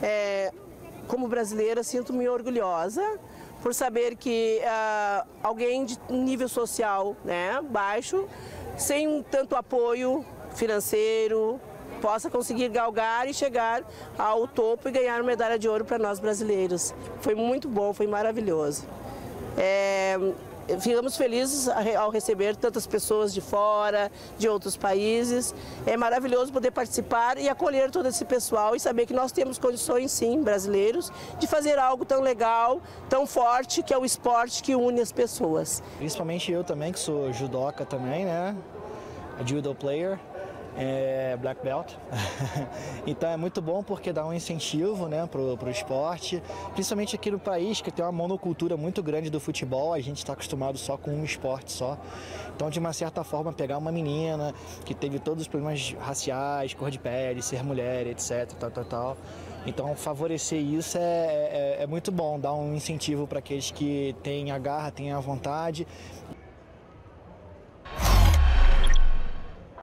Como brasileira, sinto-me orgulhosa por saber que alguém de nível social, né, baixo, sem tanto apoio financeiro, possa conseguir galgar e chegar ao topo e ganhar medalha de ouro para nós brasileiros. Foi muito bom, foi maravilhoso. Ficamos felizes ao receber tantas pessoas de fora, de outros países. É maravilhoso poder participar e acolher todo esse pessoal e saber que nós temos condições, sim, brasileiros, de fazer algo tão legal, tão forte, que é o esporte que une as pessoas. Principalmente eu também, que sou judoca também, né? Judo player. Black Belt. Então é muito bom porque dá um incentivo, né, pro esporte, principalmente aqui no país que tem uma monocultura muito grande do futebol. A gente está acostumado só com um esporte só. Então, de uma certa forma, pegar uma menina que teve todos os problemas raciais, cor de pele, ser mulher, etc, tal. Então, favorecer isso é muito bom, dar um incentivo para aqueles que têm a garra, têm a vontade